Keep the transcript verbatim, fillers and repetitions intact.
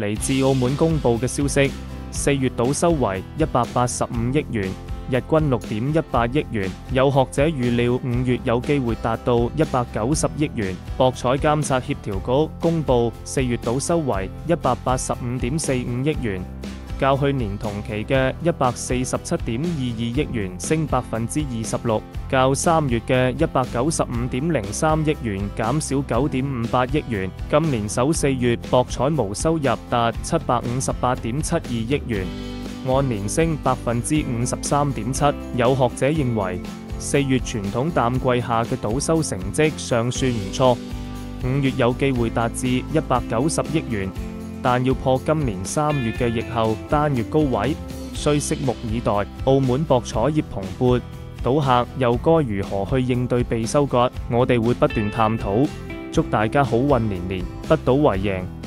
嚟自澳門公布嘅消息，四月賭收為一百八十五億元，日均六點一八億元。有學者預料五月有機會達到一百九十億元。博彩監察協調局公布四月賭收為一百八十五點四五億元，較去年同期嘅一百四十七點二二億元升百分之二十六，較三月嘅一百九十五點零三億元減少九點五八億元。今年首四月博彩無收入達七百五十八點七二億元，按年升百分之五十三點七。有學者認為，四月傳統淡季下嘅賭收成績尚算唔錯，五月有機會達至一百九十億元。但要破今年三月嘅疫後單月高位，需拭目以待。澳門博彩業蓬勃，賭客又該如何去應對被收割？我哋會不斷探討。祝大家好運連連，不賭為贏。